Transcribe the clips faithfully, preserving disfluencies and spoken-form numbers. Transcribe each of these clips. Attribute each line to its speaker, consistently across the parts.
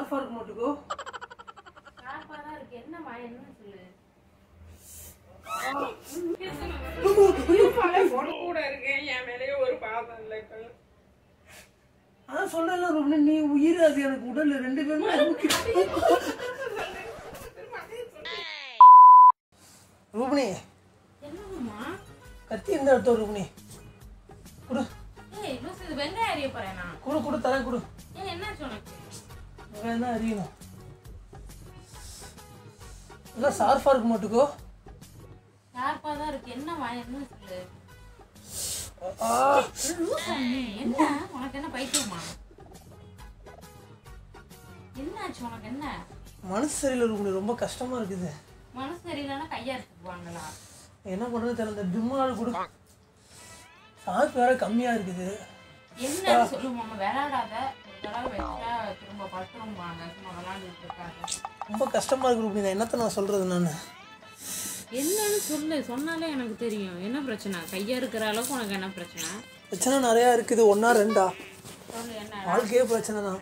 Speaker 1: ஷார்ப்பா இருக்க மாட்டுக்கோ.
Speaker 2: ஷார்ப்பா தான் இருக்கு. என்னம்மா என்ன சொல்லு. கூட இருக்கேன் என் மேலேயே ஒரு பாதம் இல்லை.
Speaker 1: அதான் சொல்றேன்ல ரூபினி, நீ உயிர் அது எனக்கு உடல் ரெண்டு பேருமே ரூபினி.
Speaker 2: என்னம்மா
Speaker 1: கத்தி எந்த இடத்தோ ரூபினி குடு.
Speaker 2: ஏய் லூசு, இது வெங்காயம் அரிய போறேன் நான்.
Speaker 1: குடு குடு தரேன் குடு.
Speaker 2: ஏன் என்னாச்சு உனக்கு?
Speaker 1: வெங்காயம் தான் அறியணும். இல்லை ஷார்ப்பா இருக்க மாட்டுக்கோ.
Speaker 2: ஷார்ப்பா தான் இருக்கு. என்னம்மா என்ன சொல்லு.
Speaker 1: ஆ
Speaker 2: என்ன உனக்கு என்ன பைத்தியமா? என்னாச்சு உனக்கு? என்ன
Speaker 1: மனசு சரியில்லை ரூபினி, ரொம்ப கஷ்டமா இருக்குது.
Speaker 2: மனசு சரியில்லைன்னா கையா எடுத்துக்குவாங்களா?
Speaker 1: என்ன பண்றது தெரியல. இந்த டிம்மால் கொடு. சார்பு வேற கம்மியா இருக்குது.
Speaker 2: என்ன சொல்லுவாங்க? விளையாடாத தடவை வச்சா திரும்ப பட்டுருவாங்க. சும்மா விளையாண்டுட்டு இருக்காங்க.
Speaker 1: ரொம்ப கஷ்டமா இருக்கு ரூபினி. என்னத்த நான் சொல்றது? நான்
Speaker 2: என்னன்னு சொல்லு. சொன்னாலே எனக்கு தெரியும். என்ன பிரச்சனை? கையா இருக்கிற அளவுக்கு உனக்கு என்ன பிரச்சனை?
Speaker 1: பிரச்சனை நிறையா இருக்குது. ஒன்னா ரெண்டா?
Speaker 2: சொல்லு. என்ன
Speaker 1: வாழ்க்கையே பிரச்சனை தான்.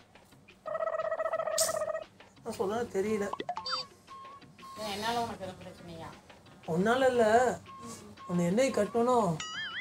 Speaker 1: நான் சொல்ல தெரியல.
Speaker 2: என்னால உனக்கு எதுவும் பிரச்சனையா?
Speaker 1: ஒன்னால இல்ல, உன்னை என்னை கட்டணும்.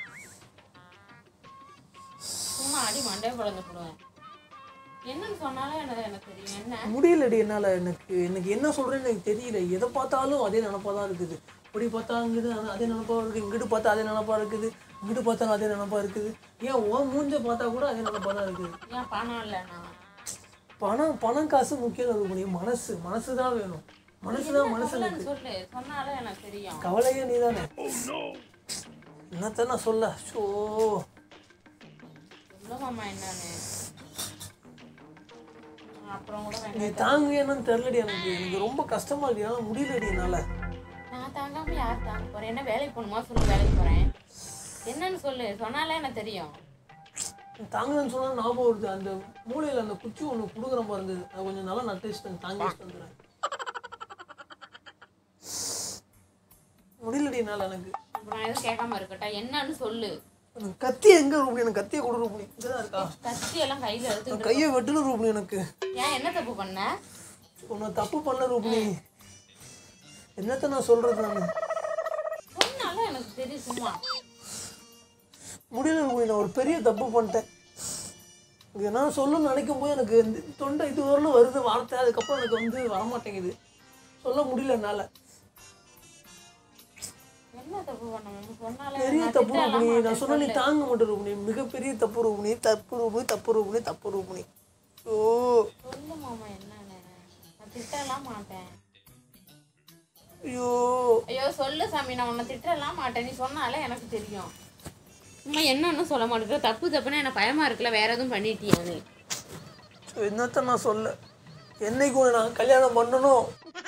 Speaker 2: சும்மா அடி மண்டே குழந்தை போடுவேன். என்னன்னு சொன்னாலும் எனக்கு எனக்கு தெரியும். என்ன
Speaker 1: முடியலடி என்னால. எனக்கு எனக்கு என்ன சொல்றேன்னு எனக்கு தெரியல. எதை பார்த்தாலும் அதே நினப்பா தான் இருக்குது. இப்படி பார்த்தா அங்கிட்டு அதே நினப்பா இருக்குது, இங்கிட்டு பார்த்தா அதே நினப்பா இருக்குது, இங்கிட்டு பார்த்தாலும் அதே நினப்பா இருக்குது. ஏன் உன் மூஞ்ச பார்த்தா கூட அதே நினப்பா தான் இருக்குது.
Speaker 2: ஏன் பணம் இல்லைண்ணா?
Speaker 1: பணம் பணம் காசு முக்கியம் அது பண்ணி. மனசு மனசு தான் வேணும். மனசுதான் மனசு
Speaker 2: சொல்லு. சொன்னாலும் எனக்கு தெரியும்.
Speaker 1: கவலையே நீ தானே. என்னத்த நான் சொல்ல. ஷோ
Speaker 2: சொல்லுவாம்மா என்னன்னு. அப்புறம் கூட
Speaker 1: நீ தாங்க என்னன்னு தெரியலடி. எனக்கு எனக்கு ரொம்ப கஷ்டமா இருக்கு. என்னால முடியலடி என்னால.
Speaker 2: நான் தாங்காம யார் தாங்க போறேன்? என்ன வேலைக்கு போகணுமா சொல்லு. வேலைக்கு போறேன். என்னன்னு சொல்லு. சொன்னாலே எனக்கு தெரியும்.
Speaker 1: தாங்கன்னு சொன்னா ஞாபகம் வருது. அந்த மூளையில அந்த குச்சி ஒண்ணு குடுக்குற மாதிரி இருந்தது. அது கொஞ்சம் நல்லா நட்டு வச்சுட்டேன். தாங்கி வச்சுட்டு வந்துடுறேன். முடியலடி என்னால. எனக்கு
Speaker 2: நான் எதுவும் கேட்காம இருக்கட்டா? என்னன்னு சொல்லு.
Speaker 1: கத்தி எங்க ரூபி? எனக்கு கத்தியை கொடு ரூபி. இங்கதான் இருக்கா
Speaker 2: கத்தி எல்லாம் கையில எடுத்து.
Speaker 1: கையை வெட்டணும் ரூபி. எனக்கு
Speaker 2: ஏன் என்ன தப்பு பண்ண?
Speaker 1: உன்னை தப்பு பண்ண ரூபி. என்னத்த நான் சொல்றது? நான்
Speaker 2: சொன்னாலும் எனக்கு தெரியும். சும்மா
Speaker 1: முடியல ரூபி. நான் ஒரு பெரிய தப்பு பண்ணிட்டேன். என்ன சொல்லணும்னு நினைக்கும் போது எனக்கு தொண்டை இது வரலும் வருது வார்த்தை. அதுக்கப்புறம் எனக்கு வந்து வரமாட்டேங்குது. சொல்ல முடியல என்னால.
Speaker 2: என்ன தப்பு பண்ண? சொன்னாலே
Speaker 1: பெரிய தப்பு ரூபி. நான் சொன்னா நீ தாங்க மாட்டேன் ரூபி. மிகப்பெரிய தப்பு ரூபி. தப்பு ரூபி தப்பு ரூபி தப்பு ரூபி. ஓ
Speaker 2: சொல்லு மாமா என்னன்னு. நான் திட்டலாம் மாட்டேன்.
Speaker 1: ஐயோ
Speaker 2: ஐயோ சொல்லு சாமி. நான் உன்னை திட்டலாம் மாட்டேன். நீ சொன்னாலே எனக்கு தெரியும். அம்மா என்னன்னு சொல்ல மாட்டேங்கிற. தப்பு தப்புன்னா எனக்கு பயமா இருக்குல்ல. வேற எதுவும் பண்ணிட்டியா நீ?
Speaker 1: என்னத்த நான் சொல்ல. என்னைக்கு நான் கல்யாணம் பண்ணணும்.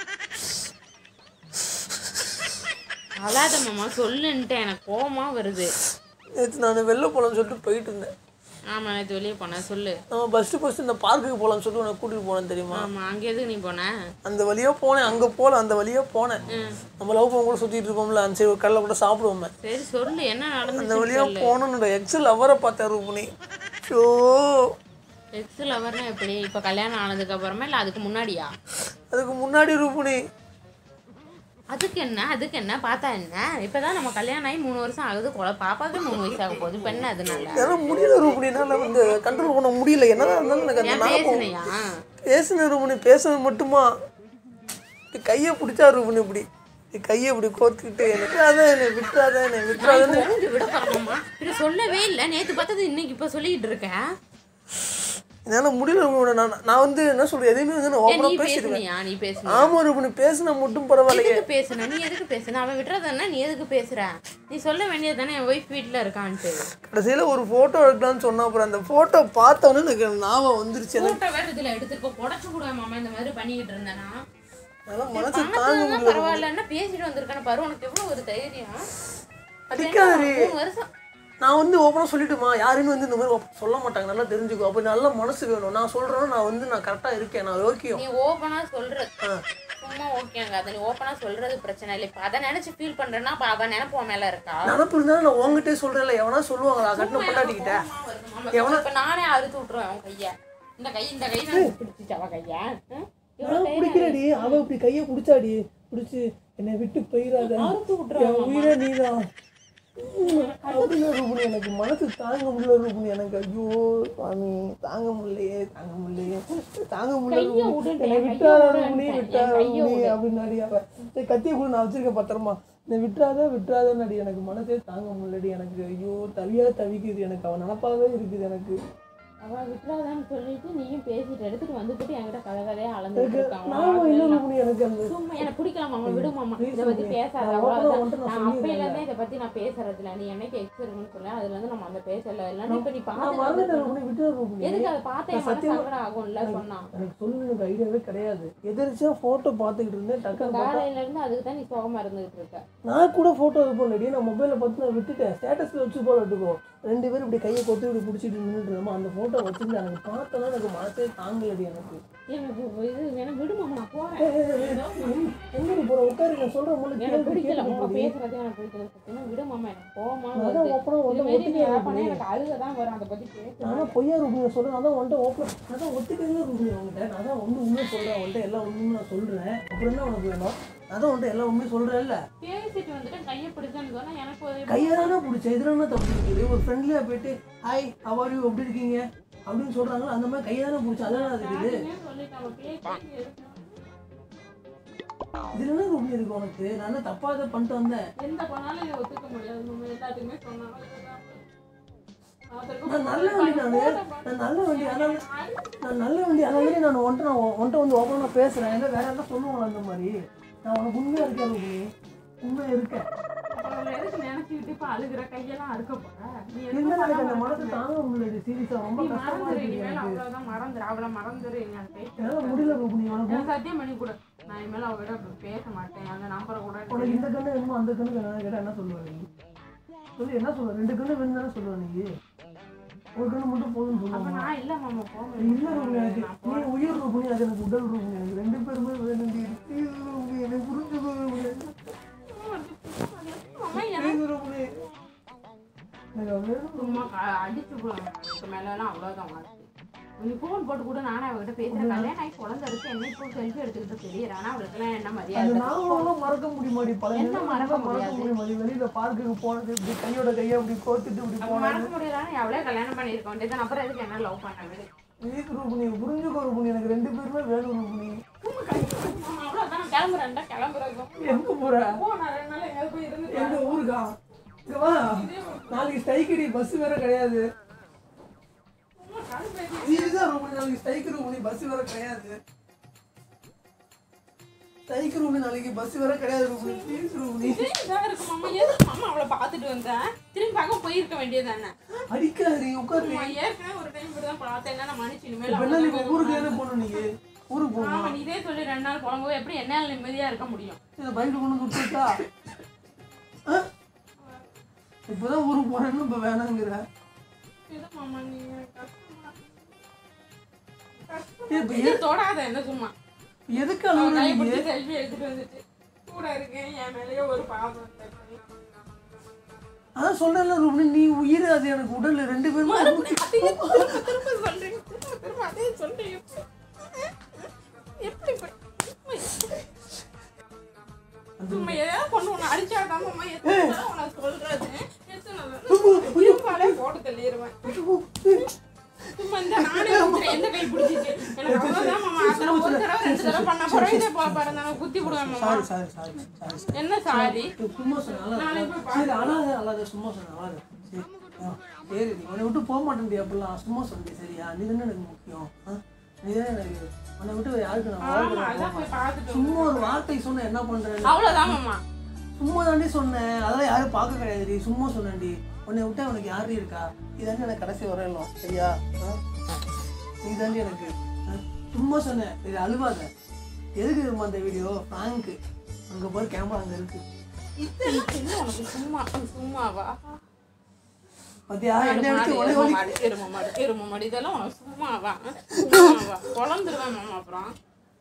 Speaker 2: அழாத மாமா சொல்லுன்ட்டு. எனக்கு கோவமா வருது.
Speaker 1: நேற்று நான் வெளில போகலான்னு சொல்லிட்டு போயிட்டு இருந்தேன்.
Speaker 2: ஆமா நேற்று வெளியே போனேன். சொல்லு.
Speaker 1: நம்ம ஃபஸ்ட்டு ஃபஸ்ட்டு இந்த பார்க்குக்கு போகலான்னு சொல்லிட்டு உனக்கு கூட்டிகிட்டு போனேன் தெரியுமா?
Speaker 2: ஆமா அங்கே எதுக்கு நீ போன?
Speaker 1: அந்த வழியாக போனேன். அங்கே போகல, அந்த வழியாக போனேன். நம்ம லவ் பண்ண கூட சுற்றிட்டு இருப்போம்ல, அந்த சைடு கல்ல கூட சாப்பிடுவோமே.
Speaker 2: சரி சொல்லு என்ன நடந்துச்சு.
Speaker 1: அந்த வழியாக போகணுன்னு எக்ஸல் அவரை பார்த்தேன் ரூபி. ஷோ
Speaker 2: எக்ஸ் லவர்னா எப்படி? இப்போ கல்யாணம் ஆனதுக்கு அப்புறமா இல்லை அதுக்கு முன்னாடியா?
Speaker 1: அதுக்கு முன்னாடி ரூபி.
Speaker 2: அதுக்கு என்ன அதுக்கு என்ன பார்த்தா என்ன? இப்போதான் நம்ம கல்யாணம் ஆகி மூணு வருஷம் ஆகுது. கொலை பாப்பாவுக்கு மூணு வயசு ஆக போகுது. இப்போ என்ன அதனால?
Speaker 1: என்னால் முடியல ரூபி. என்னால் வந்து கண்ட்ரோல் பண்ண முடியல. என்னதான் இருந்தாலும் எனக்கு அந்த
Speaker 2: பேசுனையா?
Speaker 1: பேசுனேன் ரூபி. பேசுனது மட்டுமா? கையை பிடிச்சா ரூபி. இப்படி கையை இப்படி கோர்த்துக்கிட்டு விட்டுறாத என்னை விட்டுறாத என்னை விட்டுறாதுன்னு
Speaker 2: விட பண்ணணுமா? இப்படி சொல்லவே இல்லை. நேற்று பார்த்தது இன்னைக்கு இப்போ சொல்லிக்கிட்டு இருக்கேன்.
Speaker 1: என்னால் முடியல ரூபி. நான் நான் வந்து என்ன சொல்கிறேன், எதையுமே வந்து நான் ஓப்பனாக பேசிடுவேன்.
Speaker 2: நீ பேசுன
Speaker 1: ஆமாம் ரூபி. பேசுனா மட்டும் பரவாயில்லையே.
Speaker 2: பேசுன நீ எதுக்கு பேசுன? அவன் விட்டுறதுன்னா நீ எதுக்கு பேசுற? நீ சொல்ல வேண்டியது தானே என் ஒய்ஃப் வீட்டில் இருக்கான்ட்டு.
Speaker 1: கடைசியில் ஒரு ஃபோட்டோ எடுக்கலான்னு சொன்னா அப்புறம் அந்த ஃபோட்டோ பார்த்தோன்னே எனக்கு ஞாபகம் வந்துருச்சு.
Speaker 2: ஃபோட்டோ வேறு இதில் எடுத்துருக்கோ புடச்சு கூட மாமா இந்த மாதிரி பண்ணிக்கிட்டு இருந்தேன்னா
Speaker 1: மனசு தாங்க முடியல.
Speaker 2: பரவாயில்லன்னா பேசிட்டு வந்திருக்கான பாரு. உனக்கு எவ்வளோ ஒரு தைரியம்.
Speaker 1: அடிக்காதே.
Speaker 2: மூணு வருஷம்
Speaker 1: நான் வந்து ஓப்பனாக சொல்லிட்டுமா, யாருன்னு வந்து இந்த மாதிரி சொல்ல மாட்டாங்க. நல்லா தெரிஞ்சுக்கோ. அப்போ நல்ல மனசு வேணும். நான் சொல்கிறேன்னா நான் வந்து நான் கரெக்டாக இருக்கேன். நான் ஓகே.
Speaker 2: நீ ஓப்பனாக சொல்கிறது சும்மா ஓகேங்க. அதை நீ ஓப்பனாக சொல்கிறது பிரச்சனை இல்லை. இப்போ அதை நினச்சி ஃபீல் பண்ணுறேன்னா அப்போ அவன் நினைப்பு மேலே இருக்கா?
Speaker 1: நினப்பு இருந்தாலும் நான் உங்ககிட்டே சொல்கிறேன்ல. எவனா சொல்லுவாங்களா கட்டின பொண்டாட்டிக்கிட்ட?
Speaker 2: எவனா இப்போ நானே அறுத்து விட்ருவேன் அவன் கையை. இந்த கை இந்த கை நான் பிடிச்சிச்சு அவ கையா
Speaker 1: நான் பிடிக்கிறடி அவ இப்படி கையை பிடிச்சாடி பிடிச்சி என்னை விட்டு போயிடாத உயிரை நீதான் அப்படின்னு ரூபணி எனக்கு மனசு தாங்க முடியல ரூபணி எனக்கு ஐயோ சுவாமி தாங்க முடியலையே தாங்க முடியலையே தாங்க முடியல என்னை விட்டாத ரூபணி விட்டாத ரூபணி அப்படின்னாடி அவ சரி கத்தியை கூட நான் வச்சிருக்கேன் பத்திரமா என்னை விட்டுறாத விட்டுறாதன்னாடி எனக்கு மனசே தாங்க முடியலடி எனக்கு ஐயோ தவியா தவிக்குது எனக்கு அவன் நினப்பாவே இருக்குது எனக்கு
Speaker 2: அவ விட்டுறாதான்னு சொல்லிட்டு நீயும் பேசிட்டு எடுத்துட்டு வந்துட்டு என்கிட்ட கதை கதையா அளந்துட்டு சும்மா எனக்கு பிடிக்கலாம் மாமா விடு மாமா இதை பத்தி பேசாத அவ்வளவுதான் நான் அப்பையில இருந்தே இதை பத்தி நான் பேசுறது இல்லை நீ என்னைக்கு எக்ஸ் இருக்குன்னு சொல்ல அதுல இருந்து நம்ம அந்த பேசல இல்லைன்னா இப்ப நீ பார்த்து எதுக்கு அதை பார்த்தேன் சங்கடம் ஆகும்ல சொன்னா
Speaker 1: எனக்கு சொல்லுங்க ஐடியாவே கிடையாது எதிர்ச்சியா போட்டோ பார்த்துக்கிட்டு இருந்தேன் டக்கு
Speaker 2: காலையில இருந்து அதுக்கு தான் நீ சோகமா இருந்துகிட்டு இருக்க
Speaker 1: நான் கூட போட்டோ இது பண்ணலடி நான் மொபைல பார்த்து நான் விட்டுட்டேன் ஸ்டேட்டஸ்ல வச்சு போல விட்டுக்கோ ரெண்டு பேரும் இப்படி கையை கொத்து இப்படி பிடிச்சிட்டு நின்றுட்டு இருந்தோம் அந்த போட்டோ வச்சிருந்து எனக்கு பார்த்தோன்னா எனக்கு மனசே தாங்கலடி எனக்கு
Speaker 2: எனக்கு இது எனக்கு விடுமாமா நான் போறேன்
Speaker 1: எங்க போற உட்காரு நான் சொல்றேன் முன்னாடி
Speaker 2: எனக்கு பிடிக்கல உங்க பேசுறதே எனக்கு பிடிக்கல சத்தியமா விடுமாமா எனக்கு போமா எனக்கு அழுகதான் வரும் அதை பத்தி பேச
Speaker 1: நான் பொய்யா ரூபி சொல்றேன் அதான் உன்ட்ட ஓப்பன் அதான் ஒத்துக்கவே ரூபி அவங்ககிட்ட நான் தான் வந்து உண்மையை சொல்றேன் அவன்கிட்ட எல்லா உண்மையும் நான் சொல்றேன் அப்புறம் என்ன உனக்கு வேணும் அதான் உன்ட்ட எல்லா உண்மையும் சொல்றேன்ல
Speaker 2: பேசிட்டு வந்துட்டு கையை பிடிச்சேன்னு சொன்னா எனக்கு
Speaker 1: கையை தானே பிடிச்சேன் இதுல என்ன தப்பு இருக்குது ஒரு ஃப்ரெண்ட்லியா போயிட்டு ஹாய் ஹவ் ஆர் யூ எப்படி இருக்கீங்க அப்படின்னு சொல்றாங்களா அந்த மாதிரி கையை தானே பிடிச்சா அதான் இருக்குது இதுல என்ன ரூபி இருக்கு உனக்கு நான் என்ன தப்பா இதை பண்ணிட்டு வந்தேன்
Speaker 2: எந்த பண்ணாலும் இதை ஒத்துக்க முடியாது நம்ம எல்லாத்துக்குமே சொன்னாலும்
Speaker 1: நான் நல்ல வண்டி நானு நான் நல்ல வண்டி அதனால நான் நல்ல வண்டி அதனாலே நான் ஒன்ட்ட நான் ஒன்ட்ட வந்து ஓப்பனாக பேசுறேன் ஏன்னா வேற என்ன சொல்லுவாங்களா அந்த மாதிரி நான் உனக்கு உண்மையா இருக்கேன் ரூபி உண்மையா இருக்கேன்
Speaker 2: நினைச்சுக்கிட்டு இப்ப அழுகிற கையெல்லாம் அறுக்க போற
Speaker 1: இருந்தாலும் எனக்கு அந்த மனசு தாங்க முடியல சீரியஸா ரொம்ப கஷ்டமா இருக்கு
Speaker 2: அவ்வளவுதான் மறந்துரு அவளை மறந்துரு
Speaker 1: என்னால முடியல ரூபி உனக்கு
Speaker 2: சத்தியம் பண்ணி கூட நான் இனிமேல் அவகிட்ட பேச மாட்டேன் அந்த நம்பரை கூட
Speaker 1: உனக்கு இந்த கண்ணு வேணுமோ அந்த கண்ணுக்கு என்ன கேட்டா என்ன சொல்லுவ நீ சொல்லி என்ன சொல்லுவ ரெண்டு கண்ணு வேணும் தானே சொல்லுவ நீ ஒரு கண்ணு மட்டும் போதும்னு சொல்லுவாங்க
Speaker 2: நான் இல்ல மாமா போவேன்
Speaker 1: இல்ல ரூபி எனக்கு நீ உயிர் ரூபி அது எனக்கு உடல் ரூபி எனக்கு ரெண்டு பேருமே வேணும் ரூபி எனக்கு புரிஞ்சுக்கோ
Speaker 2: அடிச்சு மேலாம் அவ்வளவுதான் நீ போன் போட்டு கூட நானே அவகிட்ட பேசுறேன் கல்யாணம் ஆகி குழந்தை இருக்கு என்ன இப்போ செல்ஃபி எடுத்துக்கிட்டு தெரியுது ஆனா அவளுக்கு எல்லாம் என்ன மரியாதை
Speaker 1: நாங்களும் மறக்க முடியுமாடி பல
Speaker 2: என்ன மறக்க
Speaker 1: முடியாது வெளியில பார்க்குக்கு போனது இப்படி கையோட கையை அப்படி கோத்துட்டு இப்படி போனது
Speaker 2: மறக்க முடியலான்னு எவ்வளவு கல்யாணம் பண்ணிருக்க வேண்டியது அப்புறம் எதுக்கு என்ன லவ் பண்ணாங்க
Speaker 1: வீக் ரூபணி புரிஞ்சுக்கோ ரூபணி எனக்கு ரெண்டு பேருமே வேணும் ரூபணி
Speaker 2: அவ்வளவுதான் கிளம்புறேன்டா கிளம்புறோம்
Speaker 1: எங்க போற
Speaker 2: ரெண்டு நாள் எங்க போய் இருந்து
Speaker 1: எங்க ஊருக்கா வா நாளைக்கு ஸ்ட்ரைக்கடி பஸ் வேற கிடையாது இதுதான் ரூபணி நாளைக்கு ஸ்ட்ரைக் ரூபணி பஸ் வேற கிடையாது ஸ்ட்ரைக் ரூபணி நாளைக்கு பஸ் வேற கிடையாது ரூபணி ப்ளீஸ் ரூபணி
Speaker 2: இருக்கு மாமா எது மாமா அவளை பார்த்துட்டு வந்தேன் திரும்பி பார்க்க போயிருக்க வேண்டியதானே
Speaker 1: அடிக்காது உட்காரு
Speaker 2: ஏற்கனவே ஒரு டைம் இப்படி தான் பார்த்தேன் நான் மனுச்சு இனிமேல்
Speaker 1: என்ன ஊருக்கு என்ன போகணும் நீங்க ஊருக்கு போகணும்
Speaker 2: ஆமா நீ இதே சொல்லி ரெண்டு நாள் புலம்போது எப்படி என்னால நிம்மதியா இருக்க முடியும்
Speaker 1: இதை பைட்டு கொண்டு கொடுத்துட்டா இப்பதான் ஊருக்கு போறேன்னு இப்ப வேணாங்கிற
Speaker 2: தொடாத என்ன சும்மா
Speaker 1: எதுக்கு அழுகுறீங்க
Speaker 2: செல்ஃபி எடுத்துட்டு வந்துட்டு கூட இருக்கேன் என் மேலேயே ஒரு பாவம்
Speaker 1: அதான் சொல்றேன்ல ரூபி நீ உயிர் அது எனக்கு உடல் ரெண்டு பேரும்
Speaker 2: திரும்ப சொல்றீங்க திரும்ப அதே சொல்றீங்க எப்படி சும்மா ஏதாவது கொண்டு ஒன்று அடிச்சாதான் மாமா எத்தனை உனக்கு சொல்றது எத்தனை போட்டு தள்ளிடுவேன் சும்மா இந்த நானே எந்த கை பிடிச்சிச்சு எனக்கு அவ்வளோதான் மாமா அதில் ஒரு தடவை ரெண்டு தடவை பண்ண போகிறோம் இதே போக பாரு நான் குத்தி விடுவேன் மாமா என்ன சாரி
Speaker 1: சும்மா சொன்னேன் அழாத அழாத சும்மா சொன்னேன் அழாத சரி உன்னை விட்டு போக மாட்டேன் அப்படிலாம் சும்மா சொன்னேன் சரியா நீ தானே எனக்கு முக்கியம் நீ தான் எனக்கு உன்னை விட்டு யாருக்கு நான் சும்மா ஒரு வார்த்தை சொன்ன என்ன பண்றேன்
Speaker 2: அவ்வளோதான் மாமா
Speaker 1: சும்மா தாண்டி சொன்னேன் அதெல்லாம் யாரும் பார்க்க கிடையாதுடி சும்மா சொன்னேன்டி உன்னை விட்டா உனக்கு யாரும் இருக்கா இதாண்டி எனக்கு கடைசி வரையிலும் சரியா நீ தாண்டி எனக்கு சும்மா சொன்னேன் இது அழுவாத எதுக்கு இருமா அந்த வீடியோ ஃப்ராங்க்கு அங்கே போய் கேமரா அங்கே இருக்கு
Speaker 2: உனக்கு சும்மா சும்மாவா
Speaker 1: பாத்தியா என்ன
Speaker 2: எரும மாடு எரும மாடு இதெல்லாம் உனக்கு சும்மாவா சும்மாவா குழந்துருவேன் மாமா அப்புறம்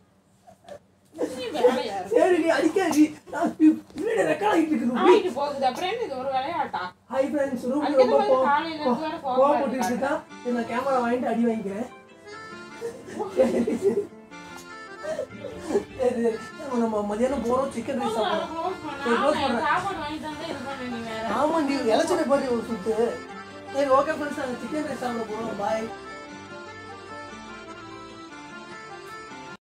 Speaker 1: சரி நீ அடிக்காதி நான் வீடியோ ரெக்கார்ட் ஆகிட்டு இருக்கு
Speaker 2: ஆயிட்டு போகுது அப்புறம் என்ன இது ஒரு விளையாட்டா
Speaker 1: ஹை ஃப்ரெண்ட்ஸ் ரூபி ரொம்ப கோவப்பட்டு இருக்கா நான் கேமரா வாங்கிட்டு அடி வாங்கிக்கிறேன் நம்ம மதியானம் போறோம் சிக்கன் ரைஸ் சாப்பிடுறோம்.
Speaker 2: சாப்பாடு வாங்கி தந்தா இது பண்ண நீ வேற.
Speaker 1: ஆமா நீ எலச்சனை பாரு ஒரு சுத்து. சரி ஓகே ஃப்ரெண்ட்ஸ் நாங்கள் சிக்கன் ரைஸ் சாப்பிட போறோம். பாய்.